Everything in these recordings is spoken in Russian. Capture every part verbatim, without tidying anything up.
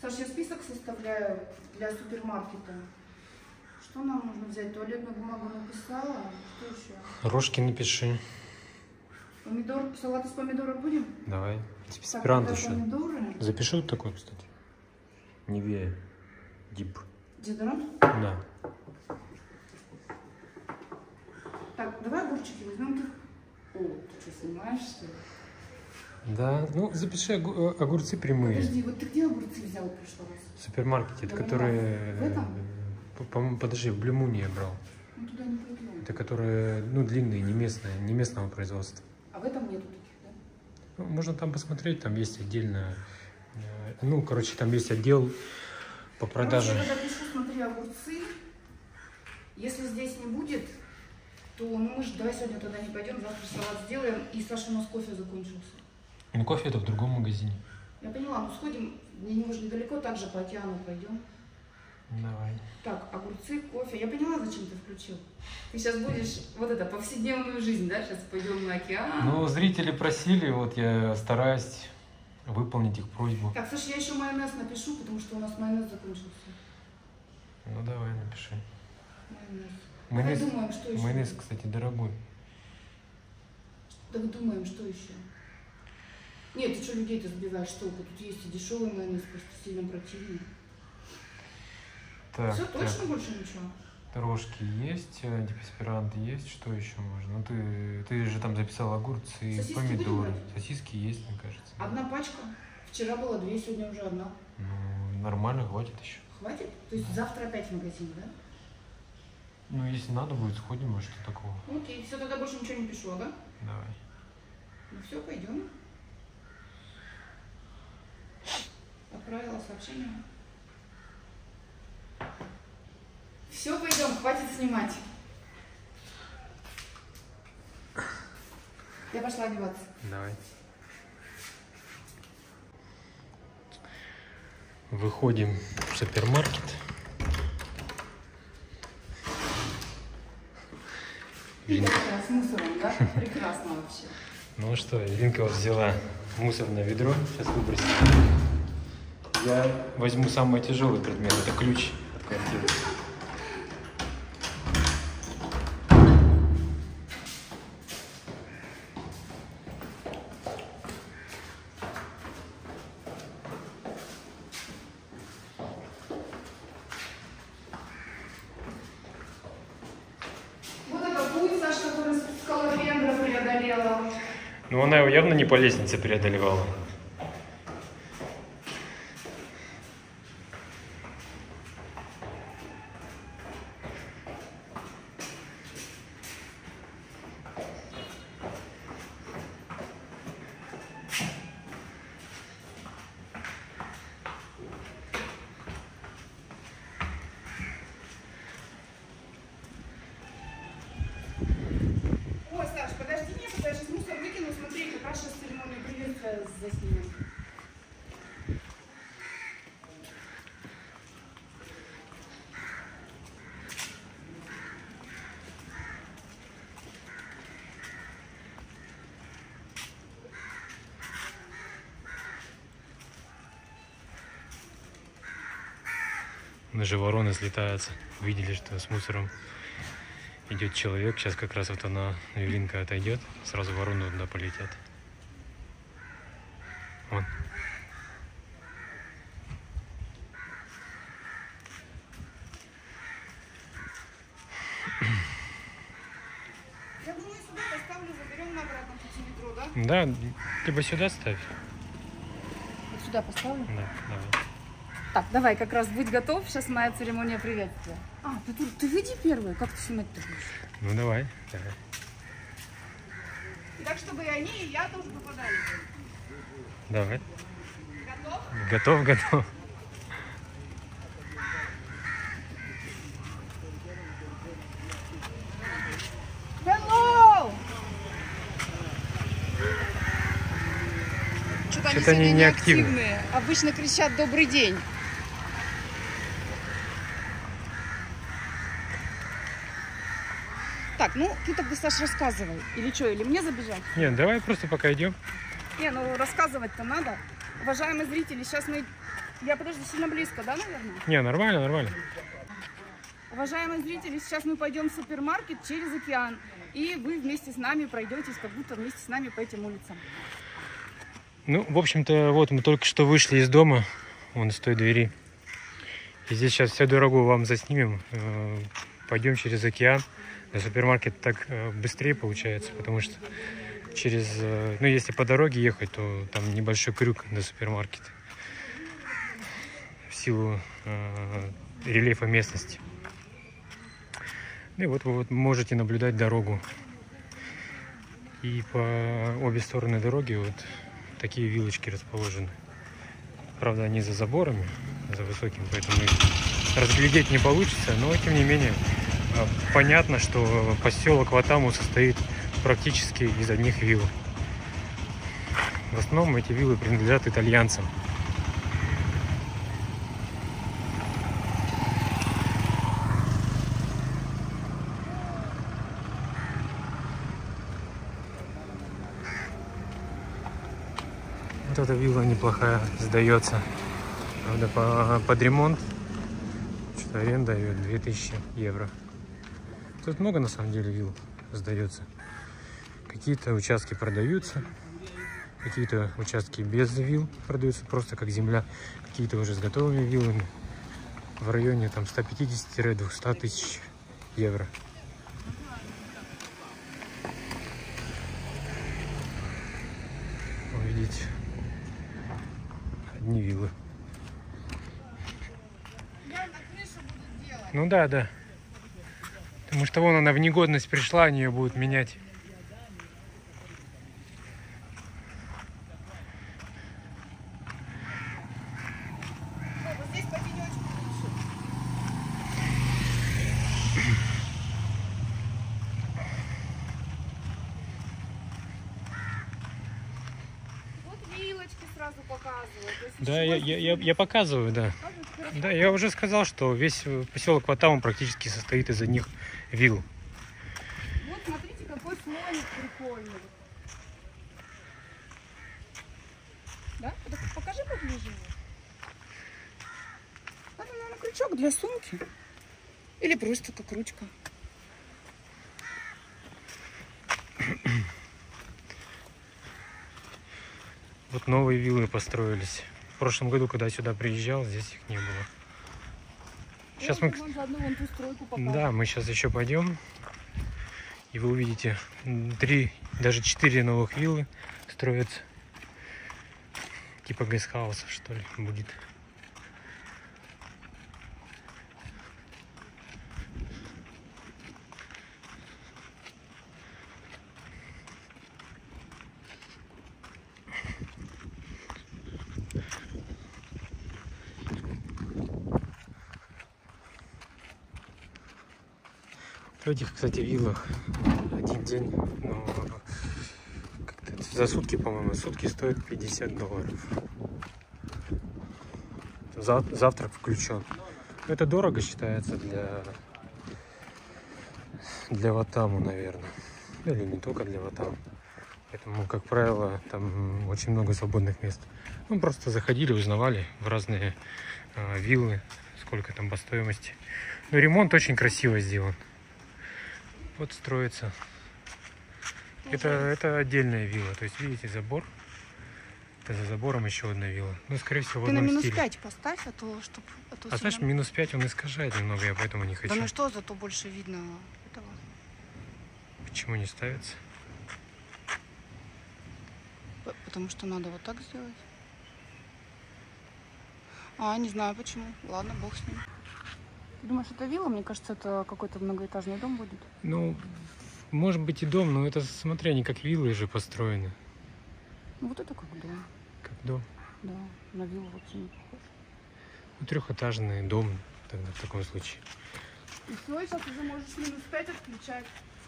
Саша, я список составляю для супермаркета. Что нам нужно взять? Туалетную бумагу написала. Что еще? Рожки напиши. Помидор, салат из помидоров будем? Давай. Списперант еще. Помидоры. Запиши вот такой, кстати. Невея. Дип. Дезодорант? Да. Так, давай огурчики возьмем. Ты... О, ты что, снимаешь, что ли? Да, ну запиши огурцы прямые. Подожди, вот ты где огурцы взял в прошлый раз? В супермаркете, это которые... В этом? По-моему, подожди, в Блюмуне я брал. Ну туда не пойдем. Это которые, ну, длинные, не местные, не местного производства. А в этом нету таких, да? Ну, можно там посмотреть, там есть отдельно... Ну, короче, там есть отдел по продаже. Короче, я когда пишу, смотри, огурцы. Если здесь не будет, то ну, мы же давай сегодня туда не пойдем, завтра салат сделаем. И Саша, у нас кофе закончился. Ну, кофе это в другом магазине. Я поняла, ну сходим, немного недалеко, также по океану пойдем. Давай. Так, огурцы, кофе. Я поняла, зачем ты включил. Ты сейчас будешь вот это, повседневную жизнь, да? Сейчас пойдем на океан. Ну, зрители просили, вот я стараюсь выполнить их просьбу. Так, слушай, я еще майонез напишу, потому что у нас майонез закончился. Ну, давай, напиши. Майонез. Майонез, Давай думаем, что еще. майонез, кстати, дорогой. Так думаем, что еще. Нет, ты что людей-то сбиваешь, что тут есть и дешевый майонез, просто сильно противный. Так, Все, так. точно больше ничего? Рожки есть, антиперспиранты есть, что еще можно? Ну, ты, ты же там записал огурцы и Сосиски помидоры. будем брать? Сосиски есть, мне кажется. Одна пачка. Вчера было две, сегодня уже одна. Ну, нормально, хватит еще. Хватит? То есть завтра опять в магазин, да? Ну, если надо будет, сходим, а что такого? Окей, все, тогда больше ничего не пишу, ага? Давай. Ну все, пойдем. Отправила сообщение. Все, пойдем, хватит снимать. Я пошла одеваться. Давай. Выходим в супермаркет. Видно, с мусором, да? Прекрасно вообще. Ну что, Иринка вот взяла мусорное ведро, сейчас выбросим. Я возьму самый тяжелый предмет, это ключ от квартиры. Ну, она его явно не по лестнице преодолевала. Заснимем. Даже вороны слетаются. Видели, что с мусором идет человек. Сейчас как раз вот она, Юлинка, отойдет. Сразу вороны туда полетят. Вон. Я думаю, сюда поставлю, заберем на обратном пути метро, да? Да, либо сюда ставь. Вот сюда поставлю? Да, давай. Так, давай, как раз будь готов. Сейчас моя церемония приветствия. А, ты, ты, ты выйди первый. Как ты снимать-то будешь? Ну давай, давай. Так, чтобы и они, и я тоже попадали. Давай. Готов? Готов, готов. Hello! Что-то они Что-то они сегодня неактивны. неактивные. Обычно кричат «добрый день». Так, ну ты тогда, Саш, рассказывай. Или что, или мне забежать? Нет, давай просто пока идем. Не, ну рассказывать-то надо. Уважаемые зрители, сейчас мы Я, подожди, сильно близко, да, наверное? Не, нормально, нормально. Уважаемые зрители, сейчас мы пойдем в супермаркет через океан. И вы вместе с нами пройдетесь, как будто вместе с нами по этим улицам. Ну, в общем-то, вот мы только что вышли из дома, вон из той двери. И здесь сейчас всю дорогу вам заснимем. Пойдем через океан. До супермаркета так быстрее получается, потому что через, ну, если по дороге ехать, то там небольшой крюк до супермаркета. В силу э, рельефа местности. И вот вы вот можете наблюдать дорогу. И по обе стороны дороги вот такие вилочки расположены. Правда, они за заборами, за высоким, поэтому их разглядеть не получится. Но, тем не менее, понятно, что поселок Ватаму состоит практически из одних вилл. В основном эти виллы принадлежат итальянцам. Вот эта вилла неплохая сдается. Правда, по, под ремонт что-то аренда дает две тысячи евро. Тут много на самом деле вилл сдается. Какие-то участки продаются, какие-то участки без вилл продаются, просто как земля. Какие-то уже с готовыми виллами в районе там ста пятидесяти — двухсот тысяч евро. Увидите. Одни виллы. Ну да, да. Потому что вон она в негодность пришла, они ее будут менять. Да, я, я, я, я показываю, да. Да, я уже сказал, что весь поселок Ватаму практически состоит из одних вилл. Вот смотрите, какой слоник прикольный. Да? Покажи поближе. Это, наверное, крючок для сумки. Или просто как ручка. Вот новые виллы построились. В прошлом году, когда я сюда приезжал, здесь их не было. Сейчас мы... Да, мы сейчас еще пойдем. И вы увидите три, даже четыре новых виллы строятся. Типа гестхаусов, что ли, будет. В этих, кстати, виллах один день, но как-то за сутки, по-моему, сутки стоят пятьдесят долларов. Завтрак включен. Это дорого считается для для Ватаму, наверное. Или не только для Ватаму. Поэтому, как правило, там очень много свободных мест. Мы просто заходили, узнавали в разные э, виллы, сколько там по стоимости. Но ремонт очень красиво сделан. Вот строится. Это, это отдельная вилла. То есть, видите, забор. Это за забором еще одна вилла. Ну, скорее всего, в Ты на одном минус стиле. пять поставь, а то, чтобы... А, то А знаешь, сильно... минус пять он искажает немного, я поэтому не хочу. Да ну что, зато больше видно этого. Почему не ставится? Потому что надо вот так сделать. А, не знаю почему. Ладно, бог с ним. Ты думаешь, это вилла? Мне кажется, это какой-то многоэтажный дом будет. Ну, может быть и дом, но это, смотри, они как виллы же построены. Ну, вот это как дом. Как дом? Да, на виллу вообще не похож. Ну, трехэтажный дом тогда в таком случае. И все, сейчас уже можешь минус пять отключать.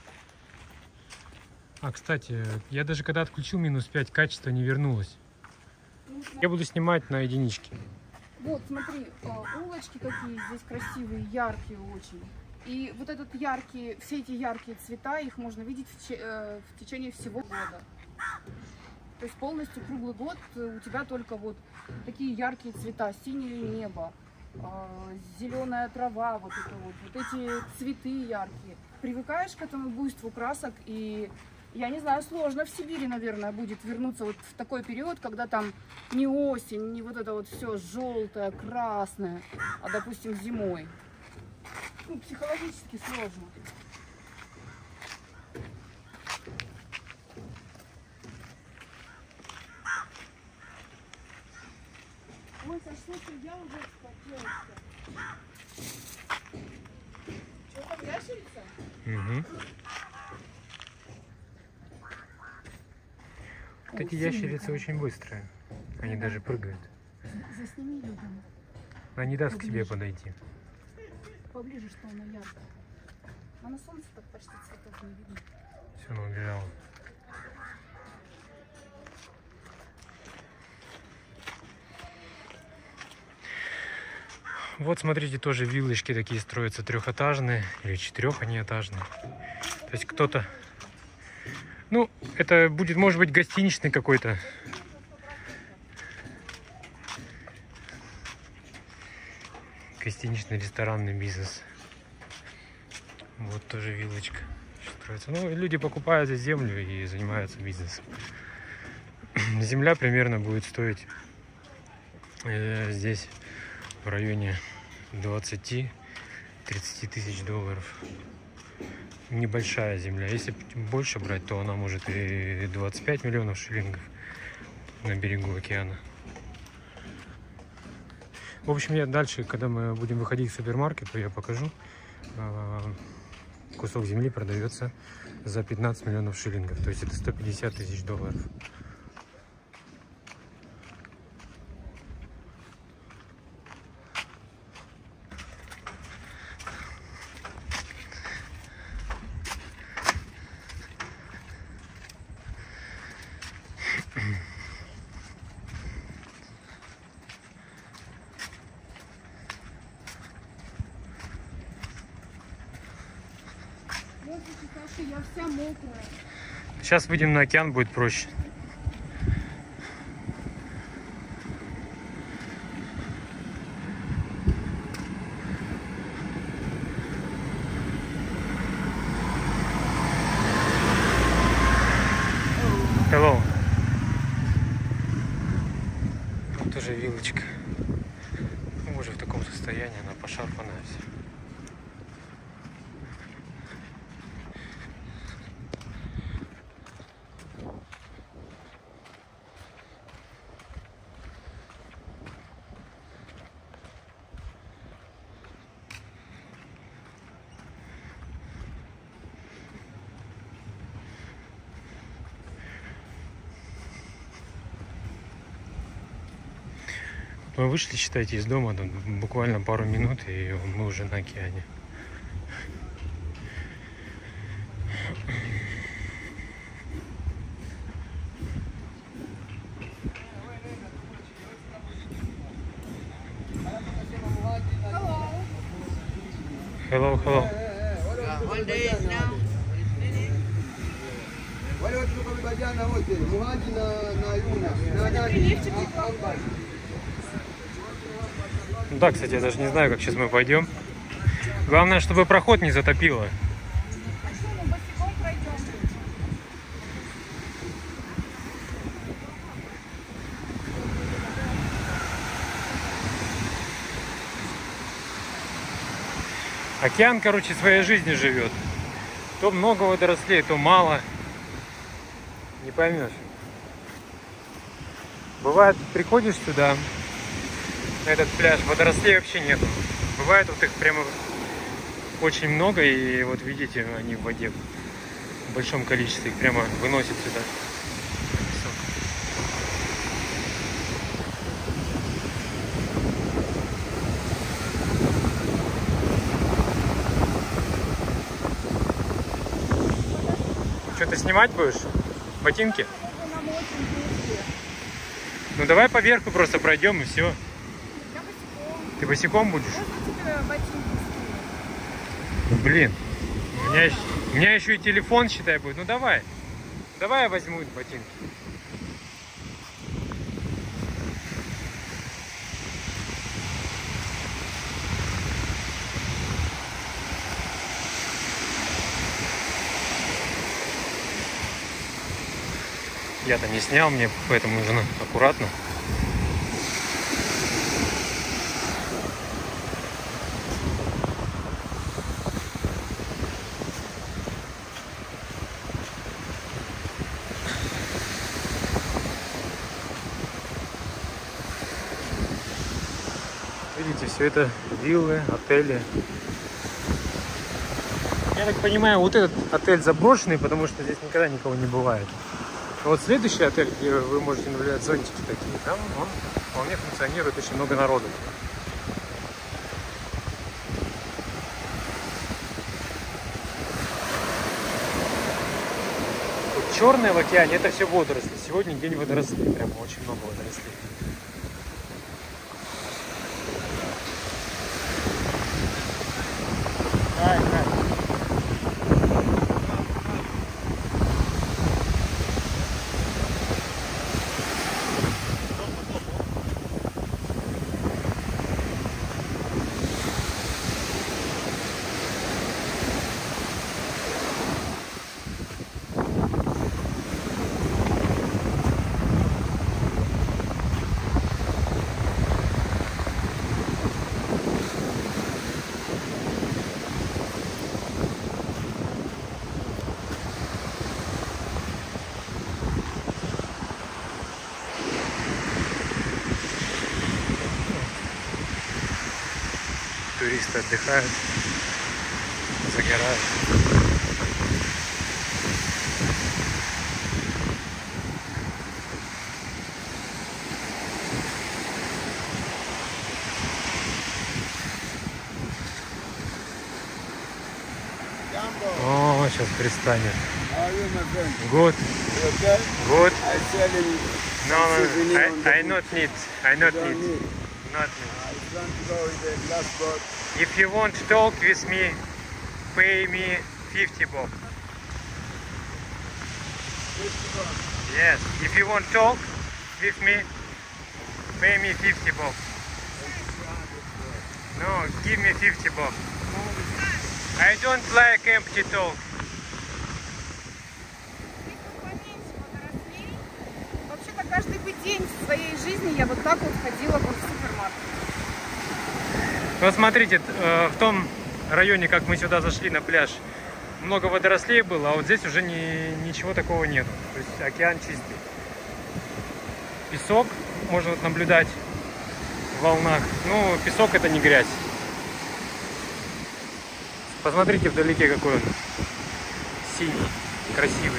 А, кстати, я даже когда отключил минус пять, качество не вернулось. Ну, Я буду снимать на единичке. Вот, смотри, улочки какие здесь красивые, яркие очень. И вот этот яркий, все эти яркие цвета, их можно видеть в, че, э, в течение всего года. То есть полностью круглый год у тебя только вот такие яркие цвета, синее небо, зеленая трава, вот это вот, вот эти цветы яркие. Привыкаешь к этому буйству красок, и я не знаю, сложно в Сибири, наверное, будет вернуться вот в такой период, когда там не осень, не вот это вот все желтое, красное, а, допустим, зимой. Ну, психологически сложно. Ой, Саш, слушай, я уже вспотела. Что там, ящерица? Угу. Вот эти ящерицы очень быстрые. Они даже прыгают. Засними ее там. Она не даст к тебе подойти. Поближе, что она яркая. А на солнце так почти цветов не видно. Все, она убежала. Вот смотрите, тоже виллочки такие строятся трехэтажные или четырех они этажные. То есть кто-то, ну, это будет, может быть, гостиничный какой-то. Гостиничный ресторанный бизнес. Вот тоже виллочка строится. Ну, люди покупают здесь землю и занимаются бизнесом. Земля примерно будет стоить э, здесь в районе двадцати-тридцати тысяч долларов. Небольшая земля. Если больше брать, то она может и двадцать пять миллионов шиллингов на берегу океана. В общем, я дальше, когда мы будем выходить в супермаркет, то я покажу. Кусок земли продается за пятнадцать миллионов шиллингов. То есть это сто пятьдесят тысяч долларов. Я вся мокрая. Сейчас выйдем на океан, будет проще. Hello. Вот тоже виллочка. Ну, уже в таком состоянии, она пошарпанная вся. Мы вышли, считайте, из дома, там, буквально пару минут, и мы уже на океане. Hello, hello. Да, кстати, я даже не знаю, как сейчас мы пойдем. Главное, чтобы проход не затопило. Океан, короче, своей жизнью живет. То много водорослей, то мало. Не поймешь. Бывает, приходишь сюда, на этот пляж, водорослей вообще нету. Бывает, вот их прямо очень много, и вот видите, они в воде в большом количестве, их прямо выносят сюда. Что, ты снимать будешь? Ботинки? Ну давай по верху просто пройдем и все. Ты босиком будешь? Блин, у меня, еще, у меня еще и телефон, считай, будет. Ну давай, давай я возьму ботинки. Я-то не снял, мне поэтому нужно аккуратно. Видите, все это виллы, отели. Я так понимаю, вот этот отель заброшенный, потому что здесь никогда никого не бывает. А вот следующий отель, где вы можете наблюдать зонтики такие, там он вполне функционирует, очень много народу. Вот черное в океане — это все водоросли. Сегодня день водорослей, прям очень много водорослей. Ай, ай. Туристы отдыхают, загорают. О, сейчас пристанет. Good. Good. No, no, I, I not need. I not need. Not need. If you want to talk with me, pay me fifty bob. Yes. If you want to talk with me, pay me fifty bob. No, give me fifty bob. I don't like empty talk. Вообще-то каждый бы день в своей жизни я вот так вот ходила бы в супермаркет. Вот смотрите, в том районе, как мы сюда зашли на пляж, много водорослей было, а вот здесь уже ни, ничего такого нет. То есть океан чистый. Песок можно вот наблюдать в волнах. Ну, песок — это не грязь. Посмотрите вдалеке, какой он синий, красивый.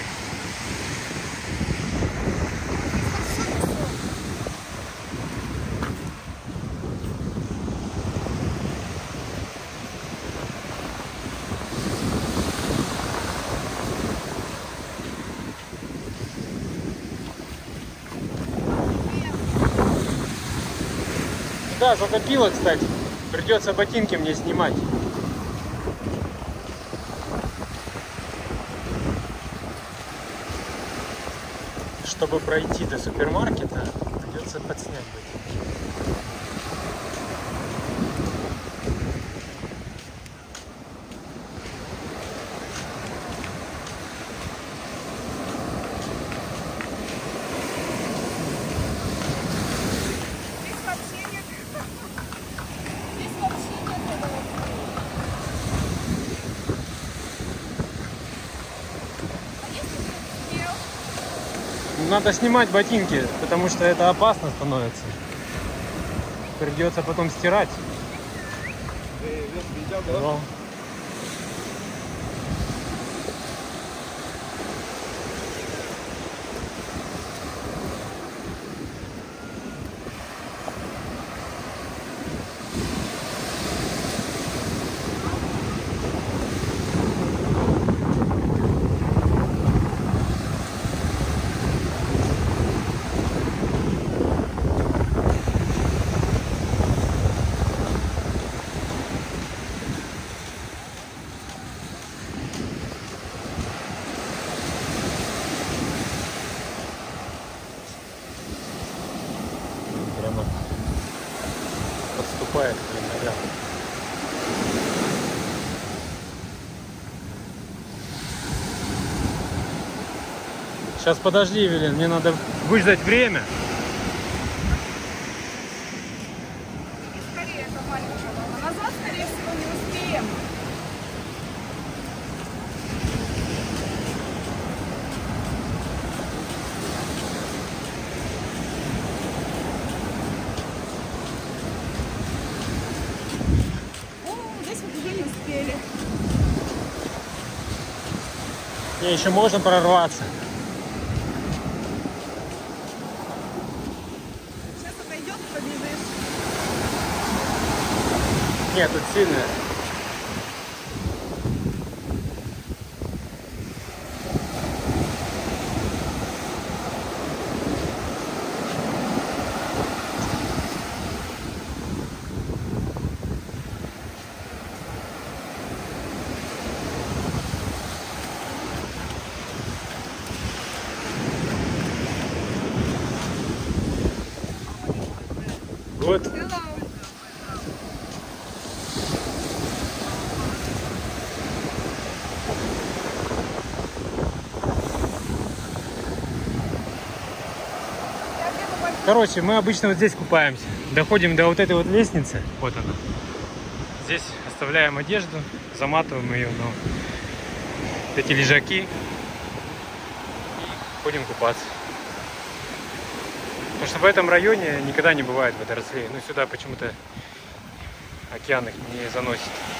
Да, затопило, кстати. Придется ботинки мне снимать. Чтобы пройти до супермаркета, придется подснять ботинки. Надо снимать ботинки, потому что это опасно становится. Придется потом стирать. Но... подступает к ним. Сейчас подожди, Евелин, мне надо выждать время. Скорее, это маленькая волна. Назад, скорее всего, не успеем. О, здесь вот уже не успели. Не, еще можно прорваться. Сейчас отойдет и побежишь. Нет, тут сильная. Вот. Короче, мы обычно вот здесь купаемся. Доходим до вот этой вот лестницы. Вот она. Здесь оставляем одежду, заматываем ее на вот эти лежаки и ходим купаться. Потому что в этом районе никогда не бывает водорослей. Ну, сюда почему-то океан их не заносит.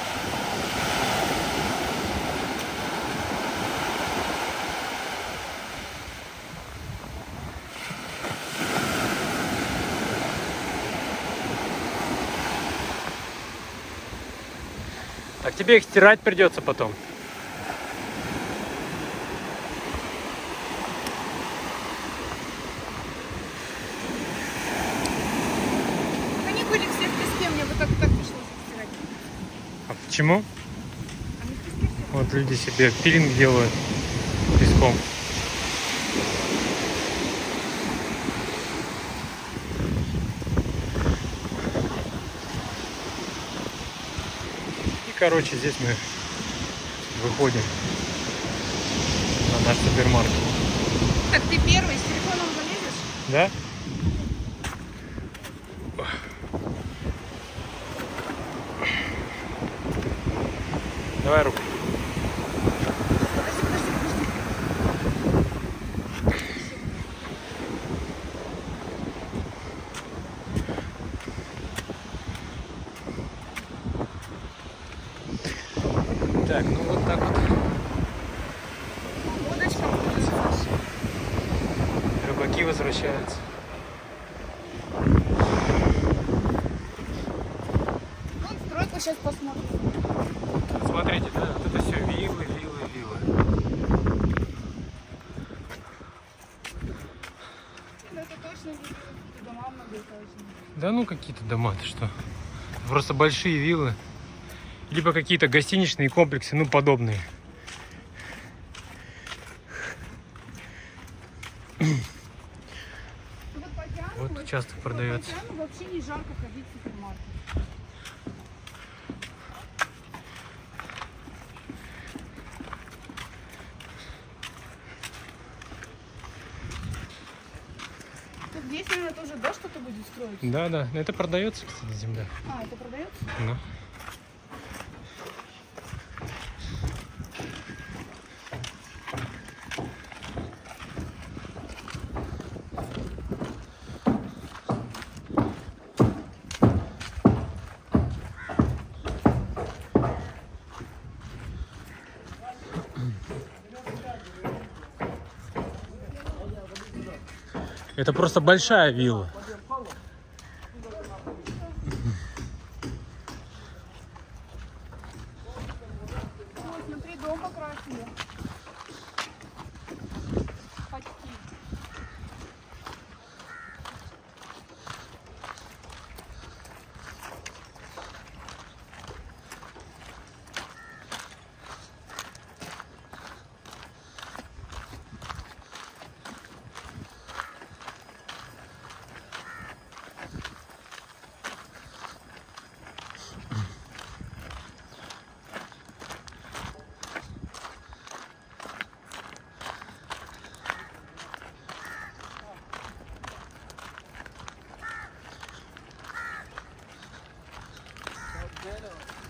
Так тебе их стирать придется потом. Они были все в песке, мне бы так, так пришлось их стирать. А почему? Они в песке все. Вот люди себе пилинг делают песком. И, короче, здесь мы выходим на наш супермаркет. Так, ты первый, с телефоном залезешь? Да? Давай руку. Подожди, подожди, подожди. Так, ну вот так вот. Удочка будет. Рыбаки возвращаются. Вон стройку сейчас посмотрим. Смотрите, да, вот это все виллы, виллы, виллы. Ну, это точно не какие-то дома многоэтажные. Да ну какие-то дома, ты что? Просто большие виллы. Либо какие-то гостиничные комплексы, ну подобные. Вот, по океану, Вот вообще- участок продается. По океану вообще не жарко ходить в супермаркет. Тут здесь, наверное, тоже, да, что-то будет строить? Да, да, это продается, кстати, земля. А, это продается? Ну. Это просто большая вилла. Ой, смотри, дом покрасили. Почти.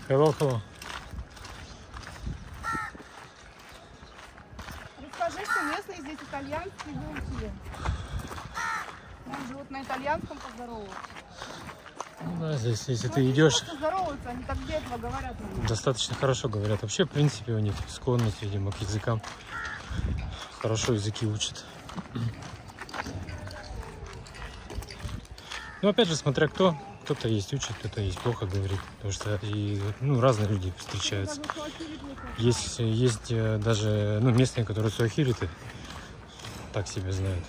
Hello, hello. Расскажи, что местные здесь итальянские выучили. Нам же вот на итальянском поздороваться. Ну, да, здесь, если Ну, ты они идешь, просто здороваются, они так детство говорят. достаточно хорошо говорят. Вообще, в принципе, у них склонность, видимо, к языкам. Хорошо языки учат. Ну, опять же, смотря кто. Кто-то есть учит, кто-то есть плохо говорит. Потому что и, ну, разные люди встречаются. Есть, есть э, даже ну, местные, которые суахилиты так себя знают.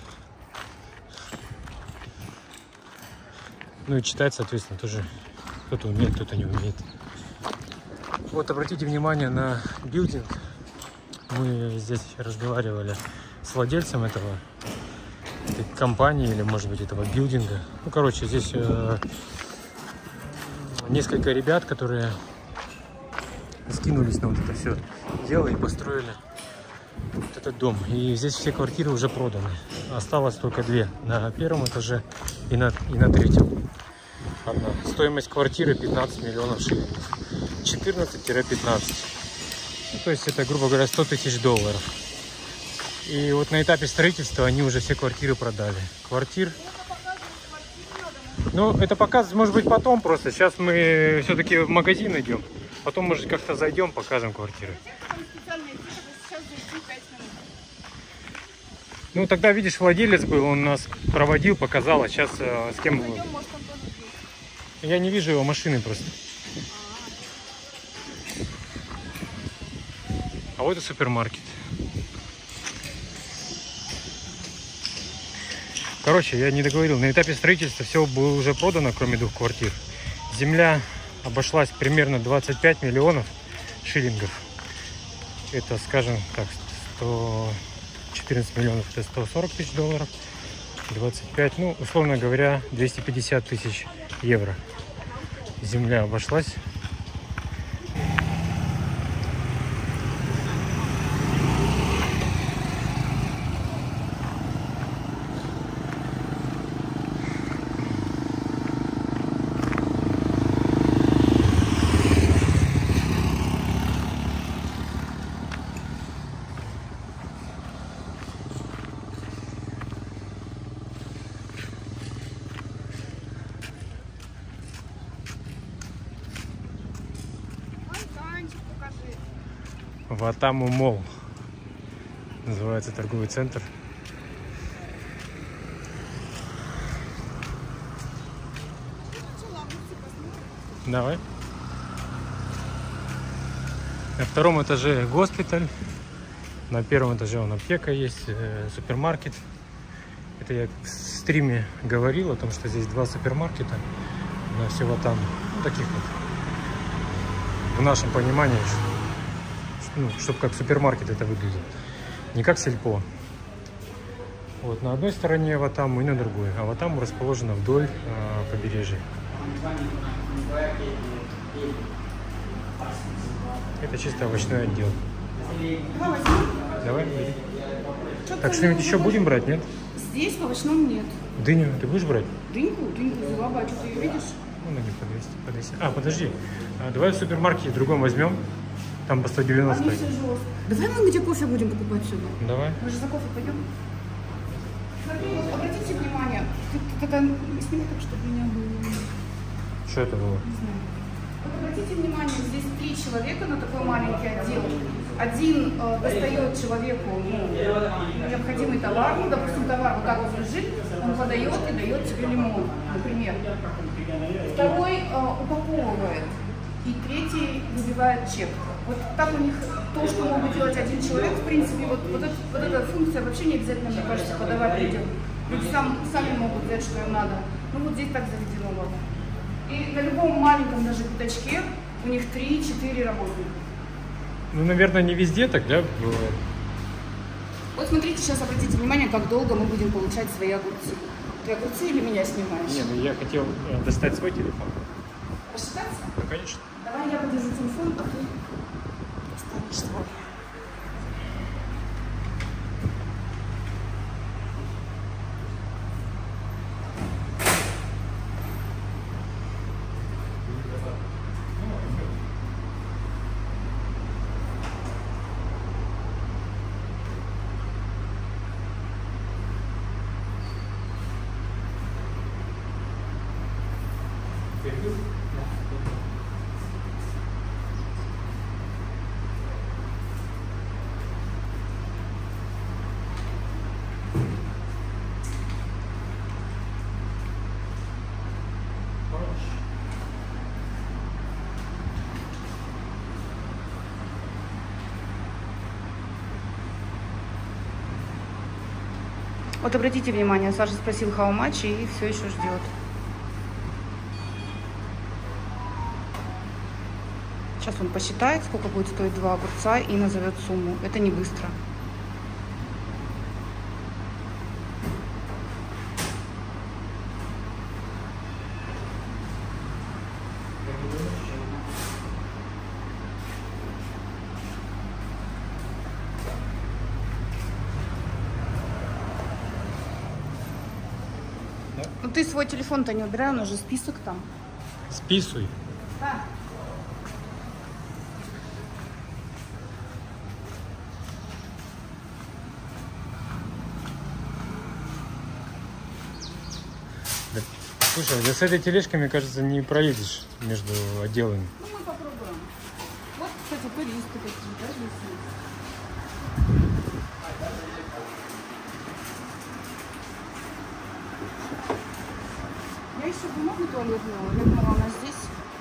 Ну и читать, соответственно, тоже кто-то умеет, кто-то не умеет. Вот обратите внимание на билдинг. Мы здесь разговаривали с владельцем этого этой компании или, может быть, этого билдинга. Ну, короче, здесь э, несколько ребят, которые скинулись на вот это все дело и построили вот этот дом. И здесь все квартиры уже проданы. Осталось только две на первом этаже и на, и на третьем. Одна. Стоимость квартиры пятнадцать миллионов шиллингов. четырнадцать-пятнадцать. Ну, то есть это, грубо говоря, сто тысяч долларов. И вот на этапе строительства они уже все квартиры продали. Квартир... Ну, это показывать, может быть, потом просто. Сейчас мы все-таки в магазин идем. Потом, может, как-то зайдем, покажем квартиры. Ну, тогда, видишь, владелец был, он нас проводил, показал, а сейчас э, с кем... Пойдем, может, он тоже здесь. Я не вижу его машины просто. А вот и супермаркет. Короче, я не договорил. На этапе строительства все было уже продано, кроме двух квартир. Земля обошлась примерно двадцать пять миллионов шиллингов. Это, скажем так, сто четырнадцать миллионов, это сто сорок тысяч долларов. двадцать пять, ну, условно говоря, двести пятьдесят тысяч евро. Земля обошлась. Ватаму Молл называется торговый центр. Давай. На втором этаже госпиталь. На первом этаже он аптека есть, э, супермаркет. Это я в стриме говорил о том, что здесь два супермаркета на все Ватаму. Ну, таких вот. В нашем понимании, ну, чтобы как супермаркет это выглядит. Не как сельпо. Вот на одной стороне Ватаму и на другой. А Ватаму расположена вдоль э, побережья. Это чисто овощной отдел. Давай, бери. Так, что-нибудь еще будем брать, нет? Здесь в овощном нет. Дыню ты будешь брать? Дыньку? Дыньку взяла, бачу, ты ее видишь? Ну, ноги по двести, по двести. А, подожди. А, давай в супермаркете другом возьмем. Там по сто девяносто. Они все жестко. Давай мы где кофе будем покупать сюда. Давай. Мы же за кофе пойдем. Смотри, вот обратите внимание. Ты, ты тогда сними так, чтобы меня было. Что это было? Не знаю. Вот обратите внимание, здесь три человека на такой маленький отдел. Один э, достает человеку ну, необходимый товар, ну, допустим, товар вот так вот лежит, он подает и дает тебе лимон, например. Второй э, упаковывает, и третий выбивает чек. Вот так у них то, что могут делать один человек, в принципе, вот, вот, это, вот эта функция вообще не обязательно, мне кажется, подавать людям. Люди сам, сами могут взять, что им надо. Ну вот здесь так заведено вот. И на любом маленьком даже пятачке у них три-четыре работника. Ну, наверное, не везде так, да, бывает? Вот смотрите, сейчас обратите внимание, как долго мы будем получать свои огурцы. Ты огурцы или меня снимаешь? Не, ну я хотел э, достать свой телефон. Посчитаться? Ну, конечно. Давай я подержу телефон, а ты достанешь свой. Вот обратите внимание, Саша спросил how much и все еще ждет. Сейчас он посчитает, сколько будет стоить два огурца и назовет сумму. Это не быстро. Ну ты свой телефон-то не убирай, он уже список там. Списывай. Да. Да, слушай, да с этой тележкой, мне кажется, не проедешь между отделами. Ну мы попробуем. Вот, кстати, туристы такие, да, здесь есть. Я еще бумагу туалетную, я думала, она здесь.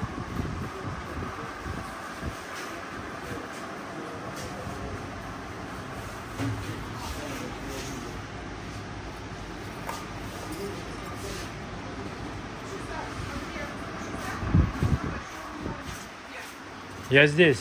Я здесь.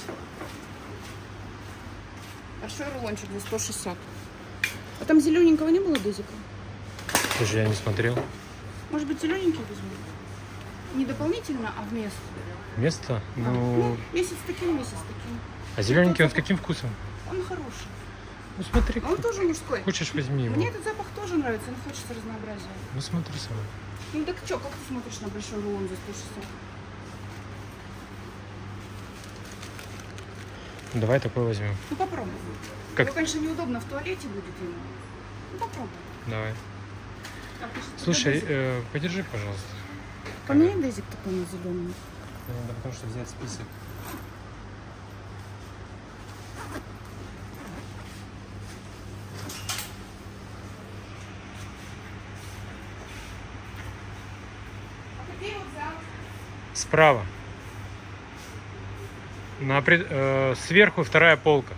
Большой рулончик за сто шестьдесят. А там зелененького не было, Дезика? Слушай, я не смотрел. Может быть, зелененький возьму? Не дополнительно, а вместо. Место? А, Ну... ну, месяц таким, месяц таким. А зелененький он с каким вкусом? Он хороший. Ну смотри, Он тоже мужской. хочешь возьми его. Мне этот запах тоже нравится, но хочется разнообразия. Ну смотри сама. Ну так что, как ты смотришь на большой рулон за сто шестьдесят? Ну, давай такой возьмем. Ну попробуй. Как? Его, конечно, неудобно в туалете будет ему. Ну попробуй. Давай. А, ты что, Слушай, Дезик? э, подержи, пожалуйста. Поменяй Дезик такой на зеленый. Надо потому что взять список. А где его взял? Справа. На, пред- э, сверху вторая полка.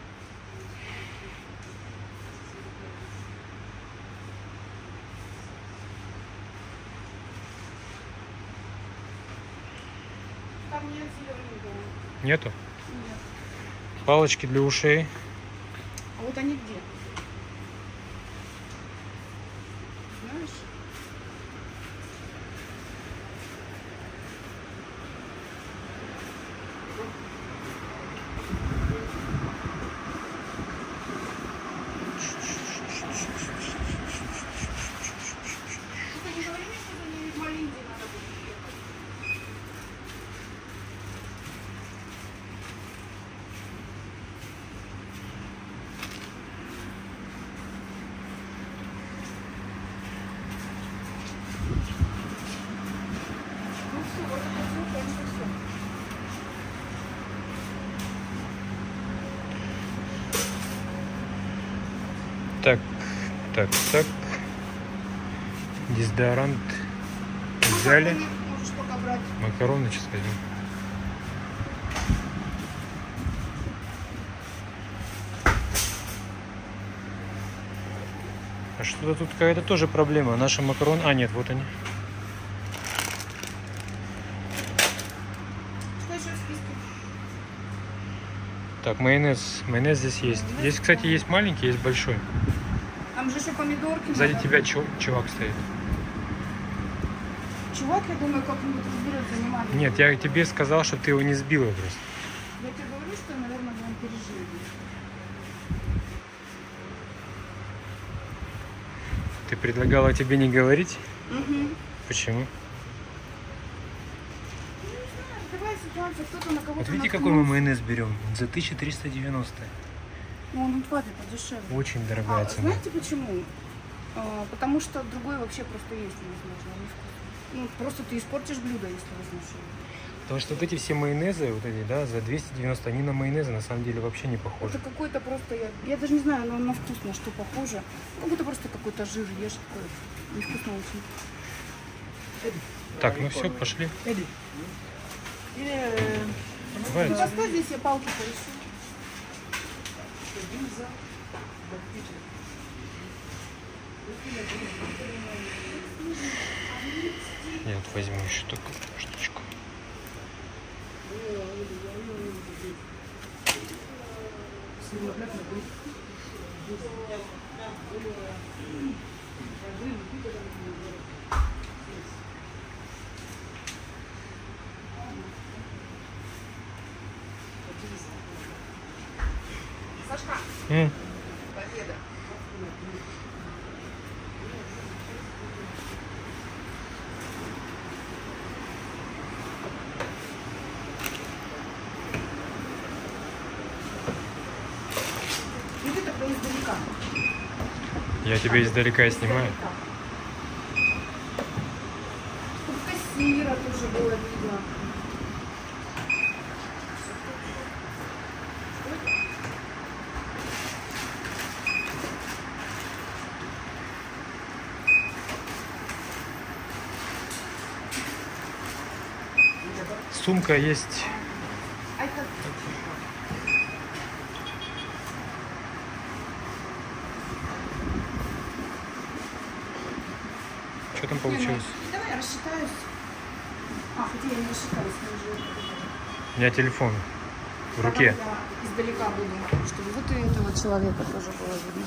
Там нет зеленого. Нету? Нет. Палочки для ушей. А вот они где? Знаешь? Ты не говори мне, что за ней в Малинде надо будет ехать. Ну все, вот это все, конечно, все. Так, так, так. Дезодорант взяли. Макароны можешь пока брать. Макароны сейчас возьмем. А что-то тут какая-то тоже проблема. Наши макароны... А, нет, вот они. Что еще в списке? Так, майонез. Майонез здесь есть. Здесь, кстати, есть маленький, есть большой. Там же еще помидорки. Сзади надо. тебя чу- чувак стоит. Чувак, я думаю, как-нибудь разберется внимание. Нет, я тебе сказал, что ты его не сбила просто. Я тебе говорю, что, наверное, он пережил. Ты предлагала тебе не говорить? Угу. Почему? Такая ситуация, кто-то на кого-то Вот видите, какой мы майонез берем? За тысячу триста девяносто. Ну, он в папе подешевле. Очень дорогая А, цена. знаете почему? А, потому что другой вообще просто есть невозможно. Невкусно. Ну, просто ты испортишь блюдо, если возьмешь его. Потому что вот эти все майонезы, вот эти, да, за двести девяносто, они на майонезы на самом деле вообще не похожи. Это какой-то просто, я, я даже не знаю, но на вкус на что похоже. Как будто просто какой-то жир ешь такой. Невкусно очень. Так, ну все, пошли. Или... Давай. Ну, поставь здесь, я палки поищу. Я вот возьму еще такую штучку. Сашка, М. победа. И ты тогда издалека. Я тебя издалека снимаю. Тут кассира тоже было видно. Сумка есть. А это... Что там Не, получилось? ну, давай я рассчитаюсь. А, хотя я не рассчитаюсь, я уже... У меня телефон в руке. Потом я издалека буду, чтобы вот и этого человека тоже было видно.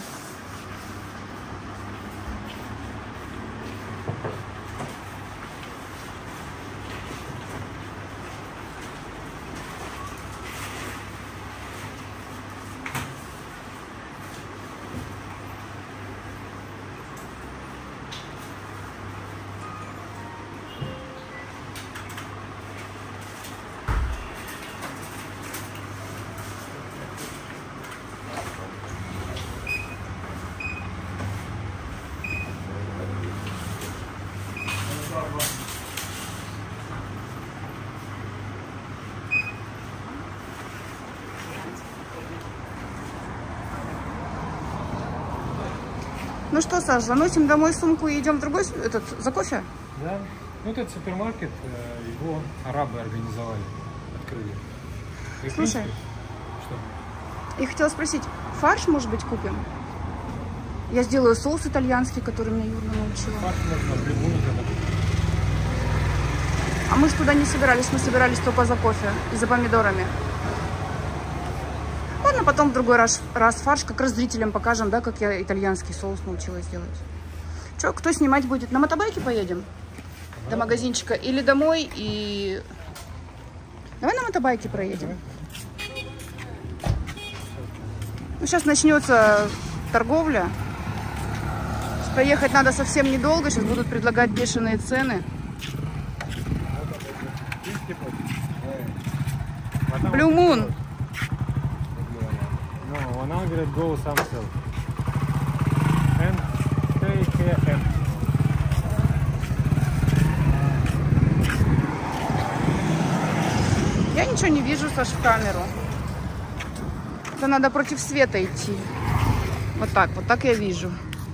Ну что, Саш, заносим домой сумку и идем в другой, с- этот, за кофе? Да. Ну, этот супермаркет, э, его арабы организовали, открыли. И, в Слушай. принципе, что? Я хотела спросить, фарш, может быть, купим? Я сделаю соус итальянский, который меня Юрна научила. Фарш можно в любую тогда. А мы же туда не собирались, мы собирались только за кофе и за помидорами. Ладно, потом в другой раз, раз фарш, как раз зрителям покажем, да, как я итальянский соус научилась делать. Че, кто снимать будет? На мотобайке поедем? До магазинчика? Или домой и... Давай на мотобайке проедем. Ну, сейчас начнется торговля. Сейчас проехать надо совсем недолго. Сейчас будут предлагать бешеные цены. Blue Moon. No, one hundred go some sell. And take care. Я ничего не вижу, Саш, в камеру. Это надо против света идти. Вот так, вот так я вижу.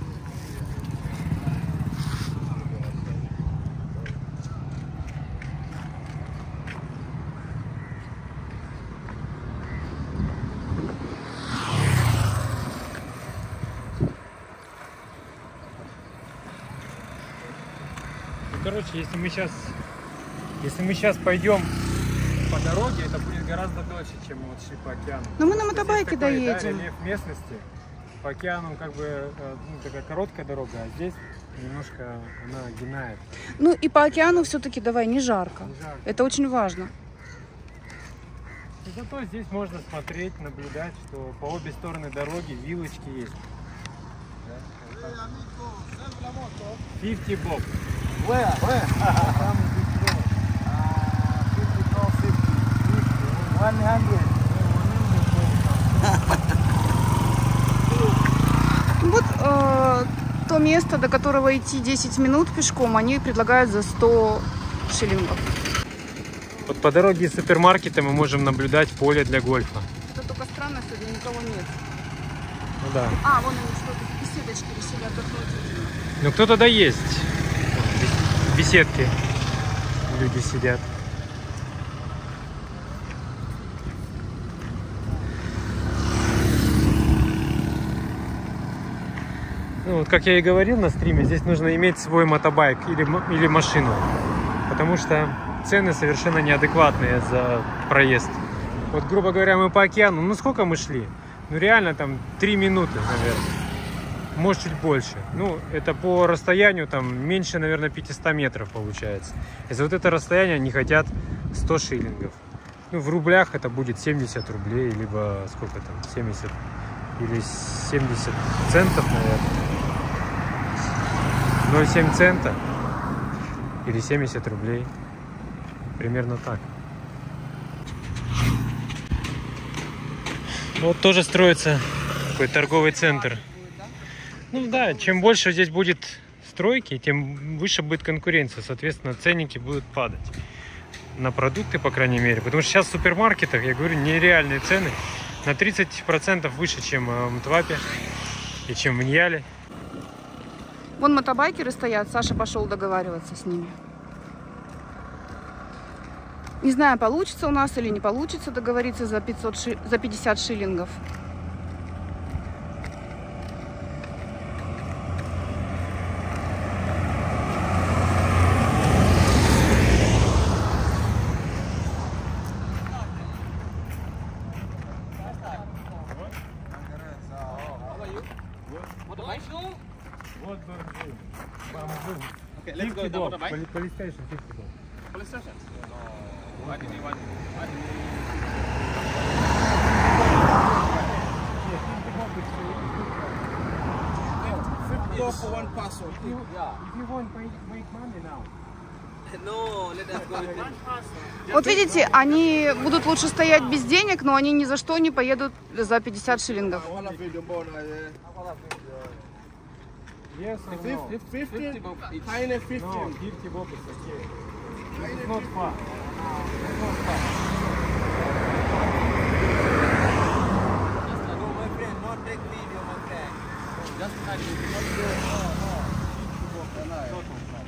Короче, если мы сейчас, если мы сейчас пойдем по дороге, это будет гораздо дольше, чем мы вот шли по океану. Но мы на Здесь мотобайке такой, да, доедем. рельеф местности. По океану как бы э, ну, такая короткая дорога, а здесь немножко она гинает. Ну и по океану все-таки давай, не жарко. Не жарко. Это очень важно. И зато здесь можно смотреть, наблюдать, что по обе стороны дороги вилочки есть. пятьдесят боб. Where? Where? one hundred. Вот э, то место, до которого идти десять минут пешком, они предлагают за сто шиллингов. Вот по дороге из супермаркета мы можем наблюдать поле для гольфа. Это только странно, сегодня никого нет. Ну да. А, вон они что-то, беседочки решили отдохнуть. Ну кто-то да есть. В беседке люди сидят. Ну, вот как я и говорил на стриме, здесь нужно иметь свой мотобайк или, или машину. Потому что цены совершенно неадекватные за проезд. Вот, грубо говоря, мы по океану, ну сколько мы шли? Ну реально там три минуты, наверное. Может чуть больше. Ну, это по расстоянию там меньше, наверное, пятьсот метров получается. И за вот это расстояние они хотят сто шиллингов. Ну, в рублях это будет семьдесят рублей, либо сколько там, семьдесят или семьдесят центов, наверное. ноль целых семь десятых цента или семьдесят рублей. Примерно так. Вот тоже строится такой торговый центр. Ну да, чем больше здесь будет стройки, тем выше будет конкуренция. Соответственно, ценники будут падать на продукты, по крайней мере. Потому что сейчас в супермаркетах, я говорю, нереальные цены. На тридцать процентов выше, чем в Мтвапе и чем в Ньяле. Вон мотобайкеры стоят, Саша пошел договариваться с ними. Не знаю, получится у нас или не получится договориться за, пятьсот ши... за пятьдесят шиллингов. Okay, let's go with the motorbike. Police station, fifty bob. Police station? No. Why did you want? Why did you... fifty bob for one parcel. If you, if you want to make money now. No, let us go with the... Вот видите, они будут лучше стоять без денег, но они ни за что не поедут за пятьдесят шиллингов. Yes or no? fifty bob each. Tiny fifty. No, fifty bob is okay. It's not far. It's not far. No, my friend, not take video, my friend. Just tiny. No, no. fifty bob.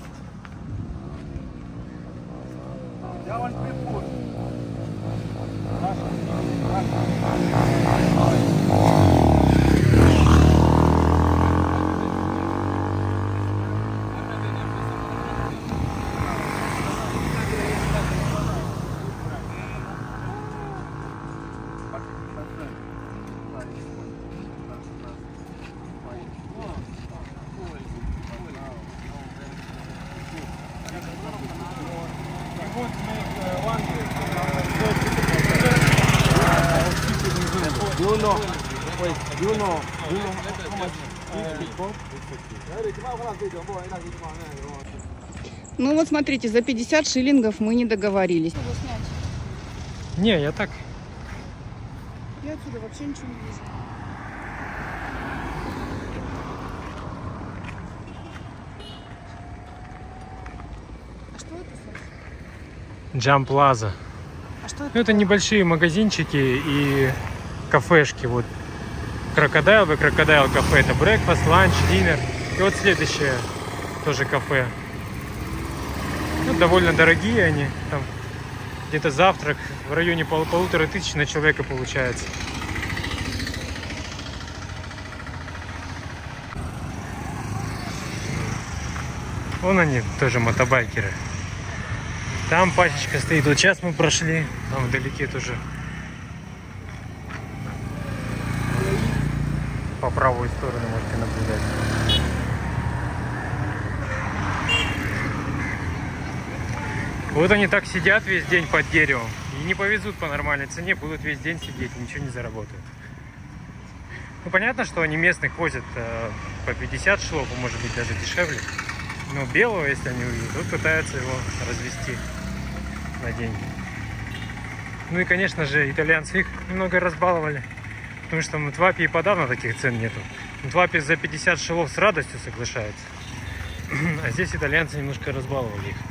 That one people. You know, wait, you know, you know how much people? Ну вот смотрите, за пятьдесят шиллингов мы не договорились. Не, я так. Я отсюда вообще ничего не вижу. А что это, Саша? Jump Plaza. А что это? Ну, это небольшие магазинчики и кафешки. Вот Крокодайл, вы Крокодайл кафе, это breakfast, lunch, dinner. И вот следующее тоже кафе. Ну, довольно дорогие они. Там где-то завтрак в районе пол полутора тысяч на человека получается. Вон они, тоже мотобайкеры. Там пачечка стоит. Вот сейчас мы прошли. Там вдалеке тоже. По правую сторону можете наблюдать. Вот они так сидят весь день под деревом. И не повезут по нормальной цене. Будут весь день сидеть и ничего не заработают. Ну, понятно, что они местных возят э, по пятьдесят шлоп, а может быть даже дешевле. Но белого, если они увидят, вот пытаются его развести на деньги. Ну и, конечно же, итальянцы их немного разбаловали. Потому что в Мтвапе и подавно таких цен нету. Вот в Апе за пятьдесят шиллов с радостью соглашаются. А здесь итальянцы немножко разбаловали их.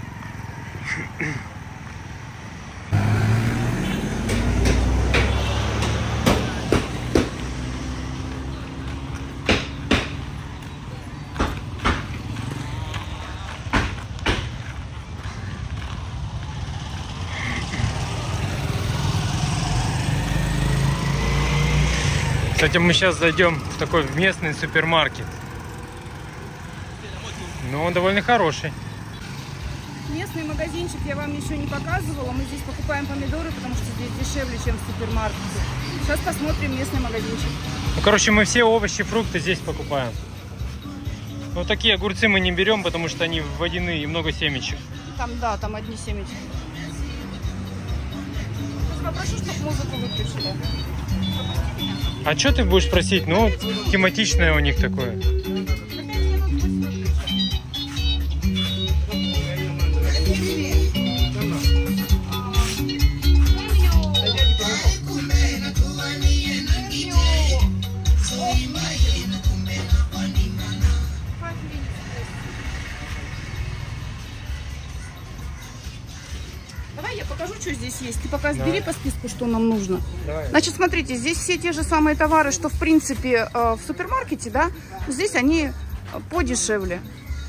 Кстати, мы сейчас зайдем в такой местный супермаркет. Но он довольно хороший. Местный магазинчик я вам еще не показывала. Мы здесь покупаем помидоры, потому что здесь дешевле, чем в супермаркете. Сейчас посмотрим местный магазинчик. Ну, короче, мы все овощи, фрукты здесь покупаем. Вот такие огурцы мы не берем, потому что они водяные и много семечек. Там, да, там одни семечки. Попрошу, чтобы музыку выключили. А что ты будешь просить? Ну, тематичное у них такое. Давай я покажу, что здесь есть. Ты пока бери по списку, что нам нужно. Давай. Значит, смотрите, здесь все те же самые товары, что в принципе в супермаркете, да? Здесь они подешевле.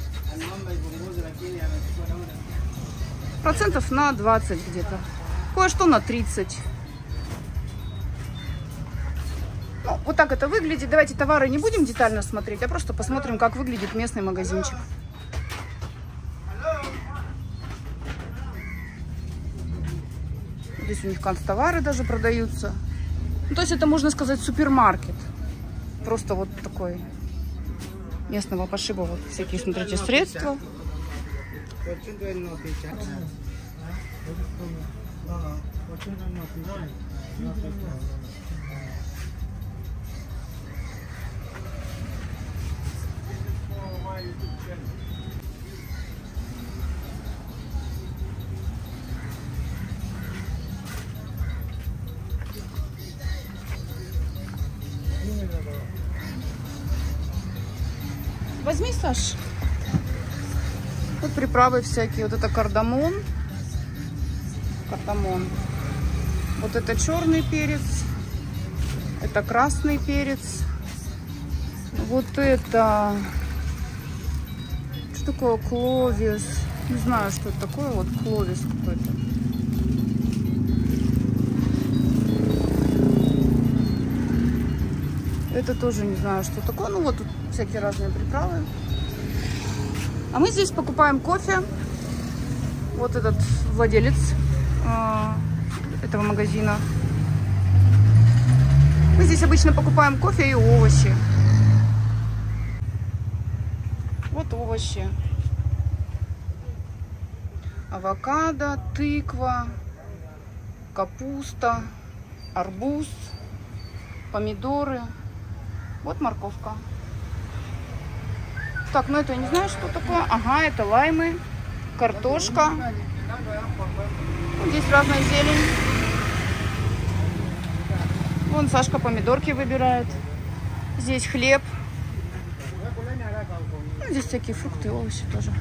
Процентов на двадцать где-то. Кое-что на тридцать. Ну, вот так это выглядит. Давайте товары не будем детально смотреть, а просто посмотрим, как выглядит местный магазинчик. Здесь у них канцтовары даже продаются. Ну, то есть это, можно сказать, супермаркет. Просто вот такой местного пошиба. Вот всякие, смотрите, средства. Возьми, Саш. Вот приправы всякие. Вот это кардамон. Кардамон. Вот это черный перец. Это красный перец. Вот это... Что такое кловис? Не знаю, что это такое. Вот кловис какой-то. Это тоже не знаю, что такое. Ну вот тут всякие разные приправы. А мы здесь покупаем кофе. Вот этот владелец э, этого магазина. Мы здесь обычно покупаем кофе и овощи. Вот овощи. Авокадо, тыква, капуста, арбуз, помидоры. Вот морковка. Так, ну это я не знаю, что такое. Ага, это лаймы, картошка. Вот здесь разная зелень. Вон Сашка помидорки выбирает. Здесь хлеб. Ну, здесь всякие фрукты и овощи тоже.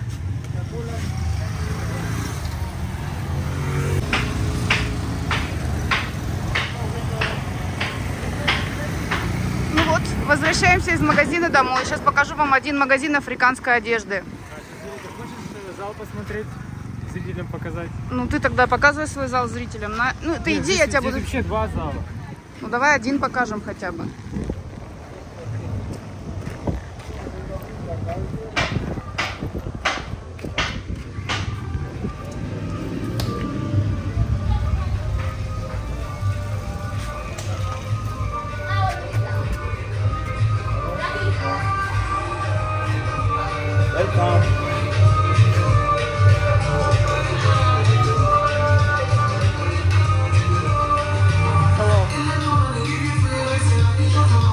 Возвращаемся из магазина домой. Сейчас покажу вам один магазин африканской одежды. Хочешь зал посмотреть, зрителям показать? Ну, ты тогда показывай свой зал зрителям. На... Ну, ты иди, я тебя буду... вообще два зала. Ну, давай один покажем хотя бы. Hello.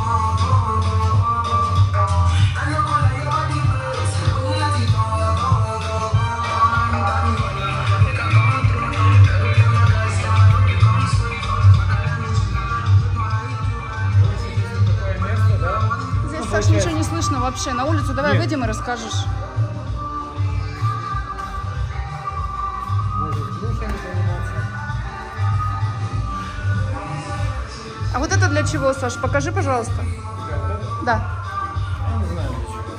вообще на улицу. Давай Нет. выйдем и расскажешь. Можешь грушами заниматься. А вот это для чего, Саш? Покажи, пожалуйста. Да. Я не знаю для чего.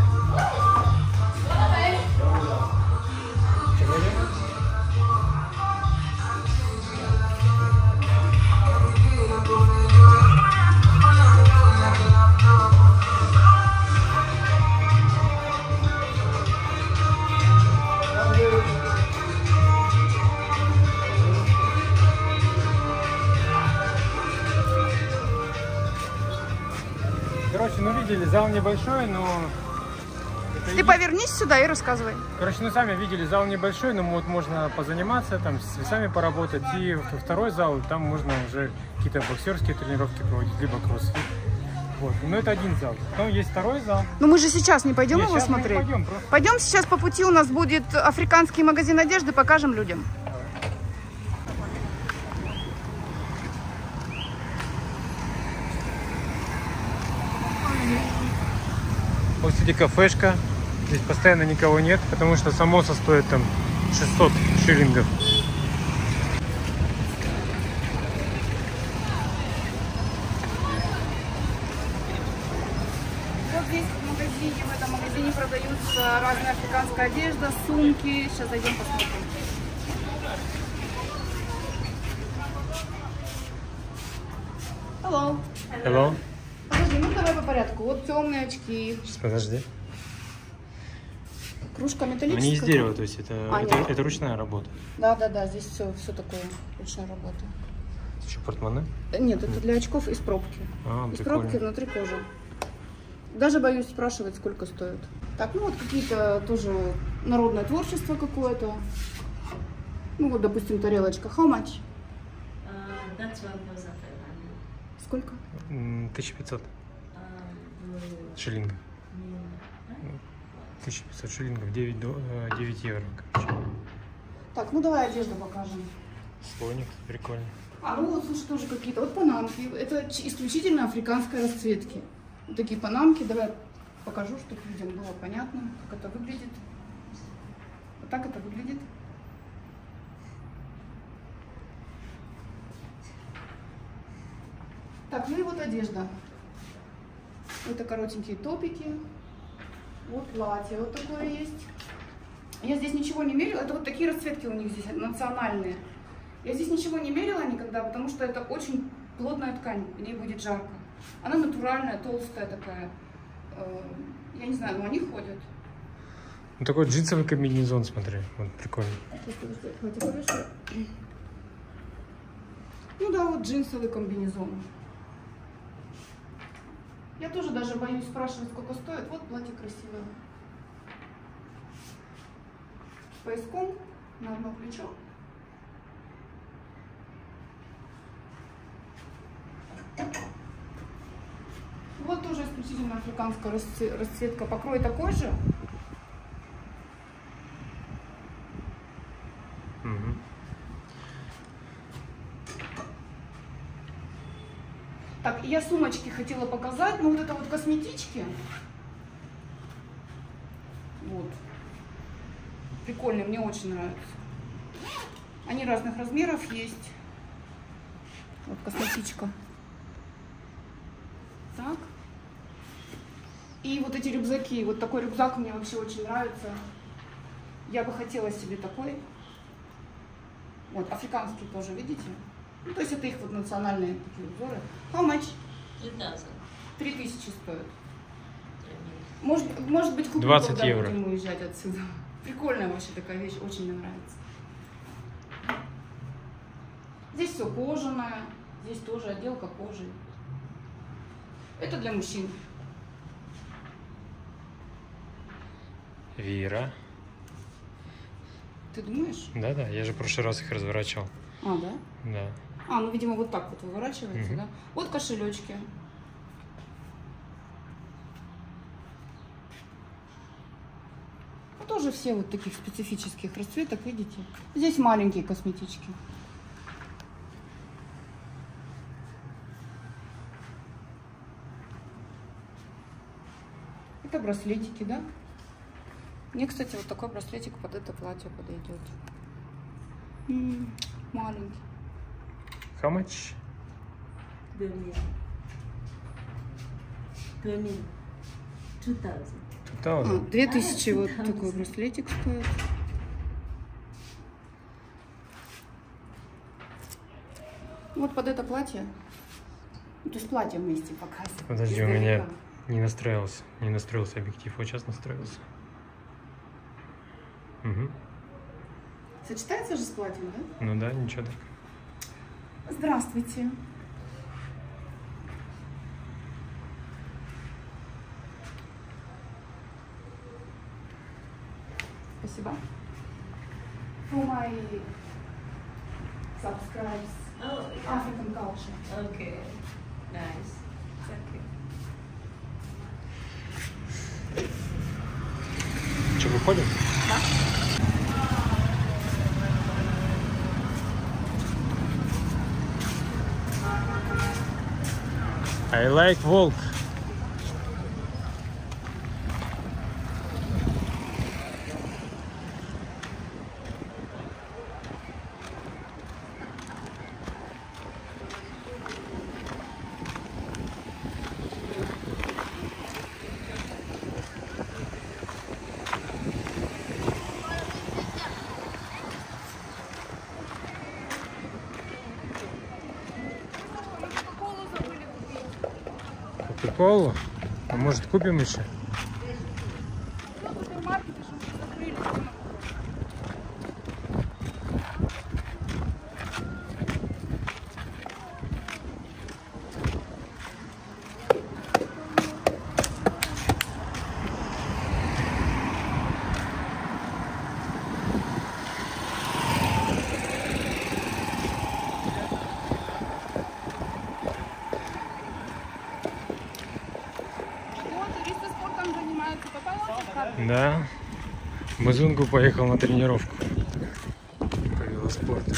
Короче, ну видели, зал небольшой, но... это Ты еди- повернись сюда и рассказывай. Короче, ну сами видели, зал небольшой, но вот можно позаниматься, там с весами поработать. И во второй зал, там можно уже какие-то боксерские тренировки проводить, либо кроссфит. Вот. Но это один зал. Потом есть второй зал. Но мы же сейчас не пойдем Не, его сейчас мы смотреть. пойдем просто. Пойдем сейчас по пути, у нас будет африканский магазин одежды, покажем людям. Вот, кстати, кафешка. Здесь постоянно никого нет, потому что самоса стоит там шестьсот шиллингов. Вот здесь в магазине, в этом магазине продаются разная африканская одежда, сумки. Сейчас зайдем посмотрим. Hello. Hello? Подожди, ну давай по порядку. Вот темные очки, Сейчас, подожди. кружка Но металлическая. не из дерева, то есть это, А, это, нет. это ручная работа. Да, да, да, здесь все, все такое ручная работа. Еще портмоне? Да нет, это для очков из пробки. А, Из прикольно. пробки внутри кожи. Даже боюсь спрашивать, сколько стоит. Так, ну вот какие-то тоже народное творчество какое-то. Ну вот, допустим, тарелочка. How much? Uh, that's one thousand five hundred. Сколько? М, тысяча пятьсот Uh, you шиллингов. mean тысяча пятьсот шиллингов, девять, до- э, девять евро. Короче. Так, ну давай одежду покажем. Слоник, прикольно. А, ну вот, слушай, тоже какие-то. Вот панамки. Это ч- исключительно африканской расцветки. Вот такие панамки. Давай покажу, чтобы людям было понятно, как это выглядит. Вот так это выглядит. Так, ну и вот одежда. Это коротенькие топики. Вот платье вот такое есть. Я здесь ничего не мерила. Это вот такие расцветки у них здесь национальные. Я здесь ничего не мерила никогда, потому что это очень плотная ткань, в ней будет жарко. Она натуральная, толстая такая. Э, Я не знаю, но они ходят. Ну такой джинсовый комбинезон, смотри, вот прикольно. Ну да, вот джинсовый комбинезон. Я тоже даже боюсь спрашивать, сколько стоит. Вот платье красивое. С пояском на одно плечо. Вот тоже исключительно африканская расце- расцветка. Покрой такой же. Мгм. Так, я сумочки хотела показать, но вот это вот косметички. Вот. Прикольные, мне очень нравятся. Они разных размеров есть. Вот косметичка. Так. И вот эти рюкзаки. Вот такой рюкзак мне вообще очень нравится. Я бы хотела себе такой. Вот, африканский тоже, видите? Ну, то есть это их вот национальные такие узоры. How much? three thousand. Три тысячи стоит. Может, может быть, куплю, двадцать когда евро. будем уезжать отсюда. Прикольная вообще такая вещь, очень мне нравится. Здесь все кожаное, здесь тоже отделка кожи. Это для мужчин. Вера. Ты думаешь? Да-да, я же в прошлый раз их разворачивал. А, да? Да. А, ну, видимо, вот так вот выворачивается, Мгм. да? Вот кошелечки. Ну, тоже все вот таких специфических расцветок, видите? Здесь маленькие косметички. Это браслетики, да? Мне, кстати, вот такой браслетик под это платье подойдет. М-м, маленький. How much? Birmingham. Birmingham. Two thousand. Two А, thousand. две тысячи вот такой браслетик стоит. Вот под это платье. Ну, то есть платье вместе показывает. Подожди, у меня не настроился. Не настроился объектив. Вот сейчас настроился. Угу. Сочетается же с платьем, да? Ну да, ничего так. Здравствуйте. Спасибо. For my subscribes Oh, African culture. okay. Nice. Thank you. Что, выходим? I like walk. Кока-колу забыли купить. Кока-колу? А может купим еще? Ну, супермаркеты же уже закрыли. Вот, туристы спортом занимаются. Попал в карту? Да. Мазунку поехал на тренировку по велоспорту.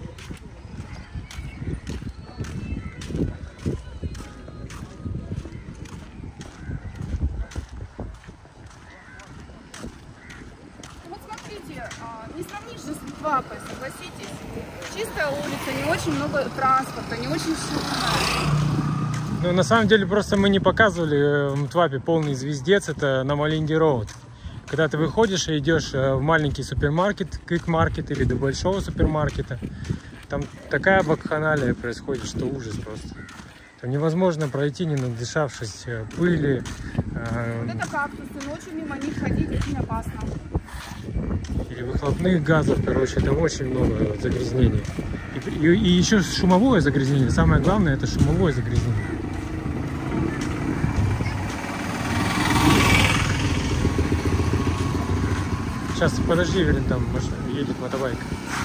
Вот смотрите, а, не сравнишь же с Литвапой, согласитесь. Чистая улица, не очень много транспорта, не очень шумная. Ну, на самом деле, просто мы не показывали в Мтвапе полный звездец, это на Малинди Роуд. Когда ты выходишь и идешь в маленький супермаркет, квик-маркет или до большого супермаркета, там такая вакханалия происходит, что ужас просто. Там невозможно пройти, не надышавшись пыли. Вот это кактусы, ночью мимо них ходить очень опасно. Или выхлопных газов, короче, там очень много загрязнений. И, и, и еще шумовое загрязнение. Самое главное, это шумовое загрязнение. Сейчас, подожди, Верин, там машина, едет мотобайк.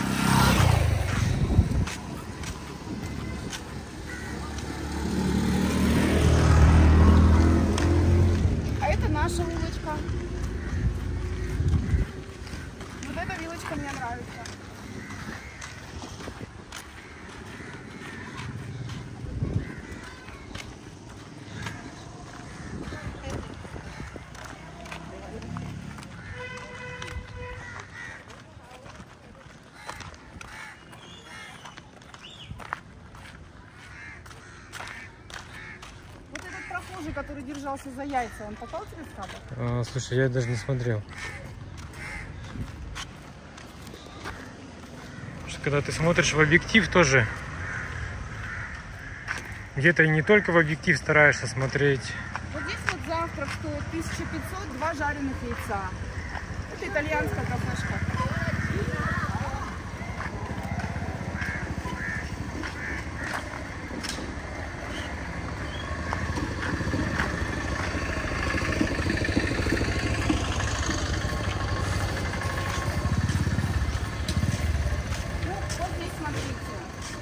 А это наша улочка. Вот эта вилочка мне нравится. Вот этот прохожий, который держался за яйца, он попал тебе в кадр? А, слушай, я даже не смотрел. Потому что когда ты смотришь в объектив, тоже где-то не только в объектив стараешься смотреть. Вот здесь вот завтрак стоит тысяча пятьсот, два жареных яйца. Это итальянская кафешка. Ну, вот здесь смотрите.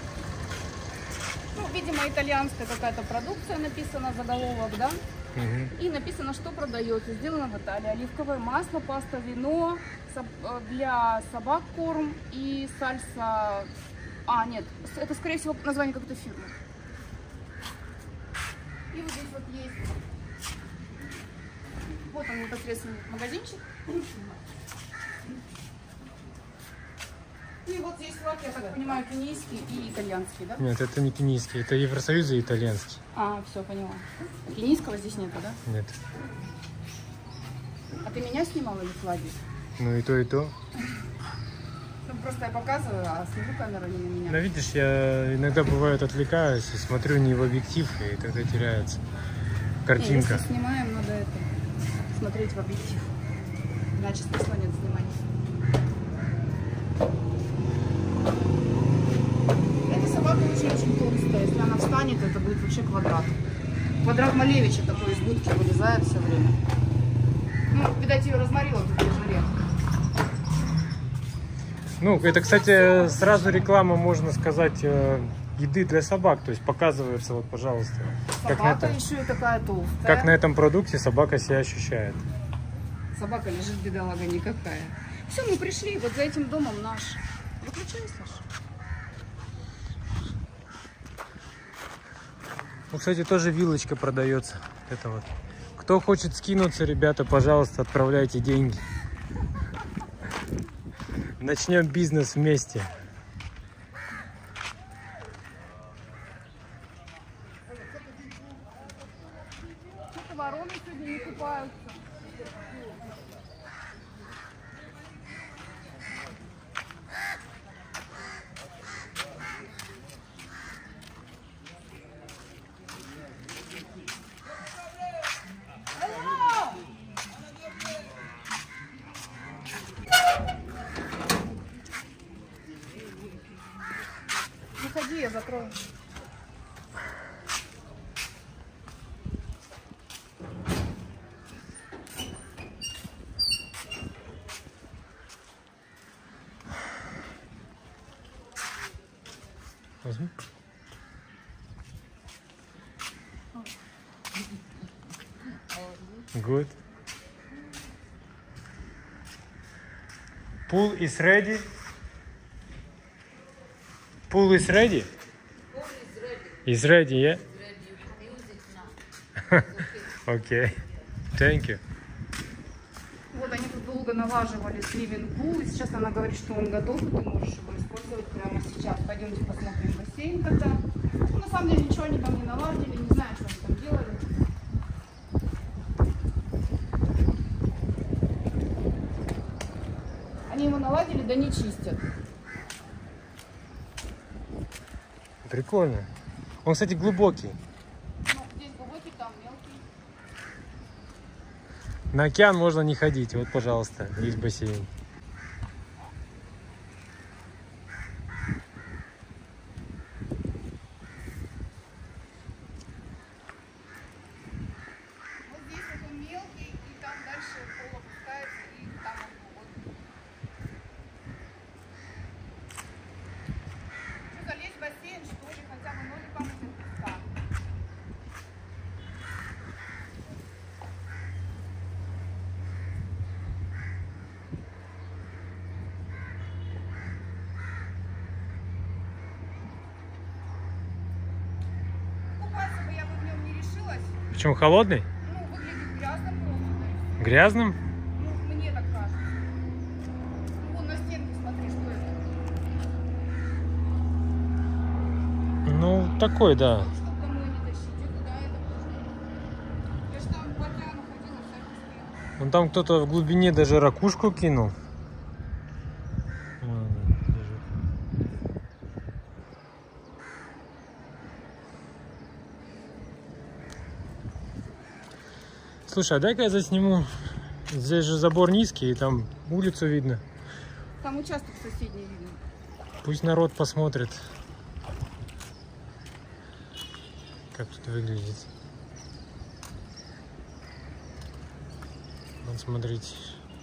Ну, видимо, итальянская какая-то продукция, написано заголовок, да? Мгм. И написано, что продается. Сделано в Италии. Оливковое масло, паста, вино, соб- для собак корм и сальса. А, нет, с- это, скорее всего, название какой-то фирмы. И вот здесь вот есть Вот он непосредственно магазинчик. И вот здесь флаг, я так понимаю, кенийский и итальянский, да? Нет, это не кенийский, это Евросоюз и итальянский. А, все, поняла. Кенийского здесь нету, да? Нет. А ты меня снимал или флаги? Ну и то, и то. Ну, просто я показываю, а смотрю камеру не на меня. Но видишь, я иногда бывает отвлекаюсь и смотрю не в объектив, и тогда теряется Не, картинка. если снимаем, надо это, смотреть в объектив. Иначе смысла нет снимать. Эта собака очень-очень толстая. Если она встанет, это будет вообще квадрат. Квадрат Малевича такой из будки вылезает все время. Ну, видать, ее разморило тут в жаре. Ну, это, кстати, сразу реклама, можно сказать, э, еды для собак. То есть показывается, вот, пожалуйста, как на, Собака этом, еще и такая толстая. как на этом продукте собака себя ощущает. Собака лежит, бедолага никакая. Все, мы пришли, вот за этим домом наш. Выключай, Саша. Ну, кстати, тоже вилочка продается. Это вот. Кто хочет скинуться, ребята, пожалуйста, отправляйте деньги. Начнем бизнес вместе. Что-то вороны сегодня не купаются. Выходи, я закрою. Возьми. Good. Pool is ready. Pool is ready. Pool is ready. Is ready, yeah? It's ready. You can use it now. It's okay. Okay. Thank you. Вот они тут долго налаживали свиминг-пул, и сейчас она говорит, что он готов, и ты можешь его использовать прямо сейчас. Пойдемте посмотрим бассейн тогда. Ну, на самом деле ничего они там не наладили, не знаю, что они там делали. Они его наладили, да не чистят. Прикольно. Он, кстати, глубокий. Ну, здесь глубокий, там мелкий. На океан можно не ходить. Вот, пожалуйста, есть бассейн. Вот здесь вот он мелкий, и там дальше пол опускается, и там он глубокий. Что, залезть в бассейн, что ли, хотя бы ноги помыть от песка? Купаться бы я бы в нем не решилась. Почему холодный? Ну, выглядит грязно просто. Грязным? Ну, мне так кажется. Ну, вон на стенке смотри, что это. Ну, такой, да. Чтоб домой не тащить. И куда это можно? Я же там в океану ходила, всякие. Вон там кто-то в глубине даже ракушку кинул. Вон она лежит. Слушай, а дай-ка я засниму. Здесь же забор низкий, и там улицу видно. Там участок соседний видно. Пусть народ посмотрит, как тут выглядит. Вот смотрите.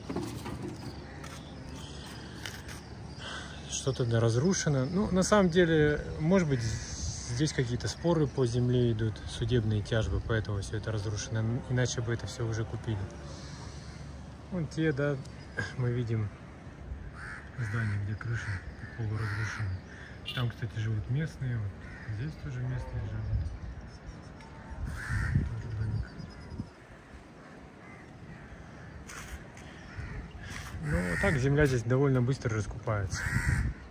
Что-то да, разрушено. Ну, на самом деле, может быть, здесь какие-то споры по земле идут, судебные тяжбы, поэтому все это разрушено. Иначе бы это все уже купили. Вон те, да, мы видим здания, где крыша полуразрушена. Там, кстати, живут местные. Вот здесь тоже местные живут. Тоже домик. так земля здесь довольно быстро раскупается.